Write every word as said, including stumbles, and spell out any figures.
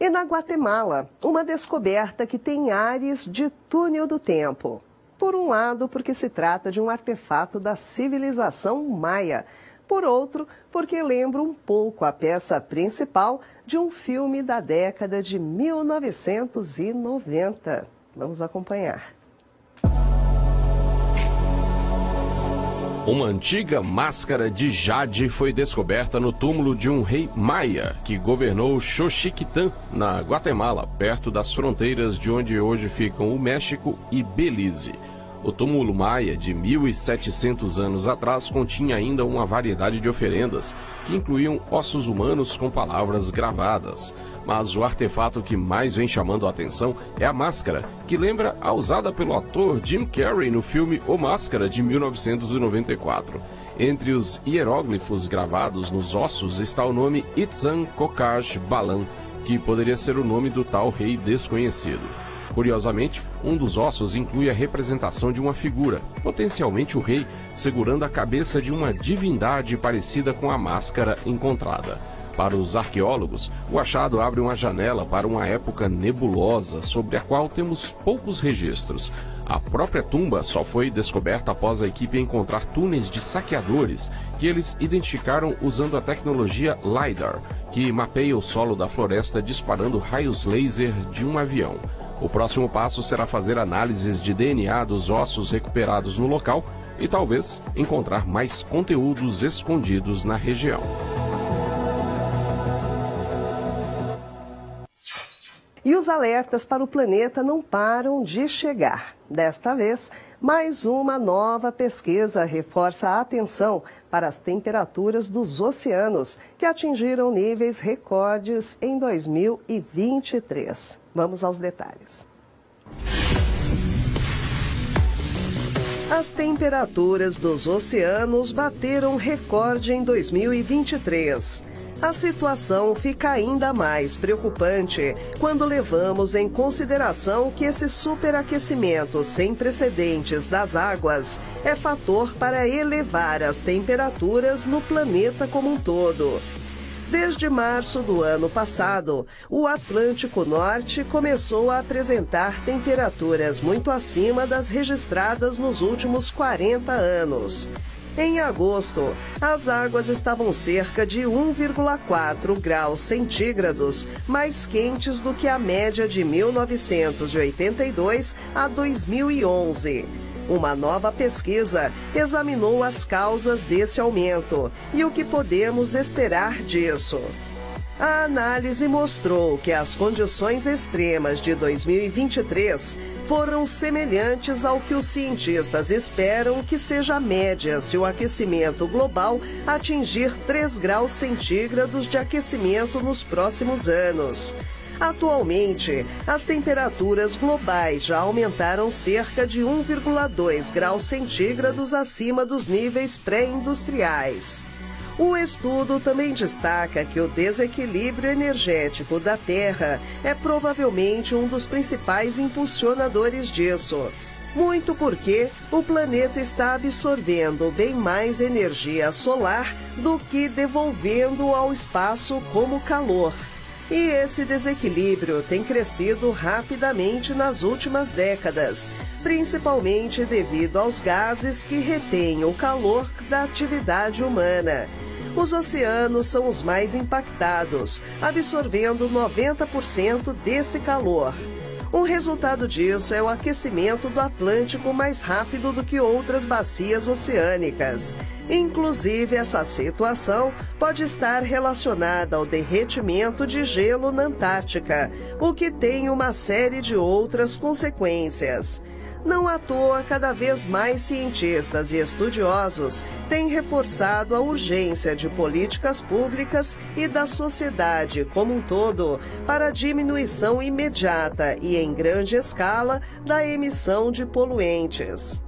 E na Guatemala, uma descoberta que tem ares de túnel do tempo. Por um lado, porque se trata de um artefato da civilização maia. Por outro, porque lembra um pouco a peça principal de um filme da década de mil novecentos e noventa. Vamos acompanhar. Uma antiga máscara de jade foi descoberta no túmulo de um rei maia que governou Xochiquitán, na Guatemala, perto das fronteiras de onde hoje ficam o México e Belize. O túmulo maia, de mil e setecentos anos atrás, continha ainda uma variedade de oferendas, que incluíam ossos humanos com palavras gravadas. Mas o artefato que mais vem chamando a atenção é a máscara, que lembra a usada pelo ator Jim Carrey no filme O Máscara, de mil novecentos e noventa e quatro. Entre os hieróglifos gravados nos ossos está o nome Itzan Kokaj Balan, que poderia ser o nome do tal rei desconhecido. Curiosamente, um dos ossos inclui a representação de uma figura, potencialmente o rei, segurando a cabeça de uma divindade parecida com a máscara encontrada. Para os arqueólogos, o achado abre uma janela para uma época nebulosa sobre a qual temos poucos registros. A própria tumba só foi descoberta após a equipe encontrar túneis de saqueadores, que eles identificaram usando a tecnologia LiDAR, que mapeia o solo da floresta disparando raios laser de um avião. O próximo passo será fazer análises de D N A dos ossos recuperados no local e talvez encontrar mais conteúdos escondidos na região. E os alertas para o planeta não param de chegar. Desta vez, mais uma nova pesquisa reforça a atenção para as temperaturas dos oceanos, que atingiram níveis recordes em dois mil e vinte e três. Vamos aos detalhes. As temperaturas dos oceanos bateram recorde em dois mil e vinte e três. A situação fica ainda mais preocupante quando levamos em consideração que esse superaquecimento sem precedentes das águas é fator para elevar as temperaturas no planeta como um todo. Desde março do ano passado, o Atlântico Norte começou a apresentar temperaturas muito acima das registradas nos últimos quarenta anos. Em agosto, as águas estavam cerca de um vírgula quatro graus centígrados mais quentes do que a média de mil novecentos e oitenta e dois a dois mil e onze. Uma nova pesquisa examinou as causas desse aumento e o que podemos esperar disso. A análise mostrou que as condições extremas de dois mil e vinte e três foram semelhantes ao que os cientistas esperam que seja a média se o aquecimento global atingir três graus centígrados de aquecimento nos próximos anos. Atualmente, as temperaturas globais já aumentaram cerca de um vírgula dois graus centígrados acima dos níveis pré-industriais. O estudo também destaca que o desequilíbrio energético da Terra é provavelmente um dos principais impulsionadores disso. Muito porque o planeta está absorvendo bem mais energia solar do que devolvendo ao espaço como calor. E esse desequilíbrio tem crescido rapidamente nas últimas décadas, principalmente devido aos gases que retêm o calor da atividade humana. Os oceanos são os mais impactados, absorvendo noventa por cento desse calor. Um resultado disso é o aquecimento do Atlântico mais rápido do que outras bacias oceânicas. Inclusive, essa situação pode estar relacionada ao derretimento de gelo na Antártica, o que tem uma série de outras consequências. Não à toa, cada vez mais cientistas e estudiosos têm reforçado a urgência de políticas públicas e da sociedade como um todo para a diminuição imediata e em grande escala da emissão de poluentes.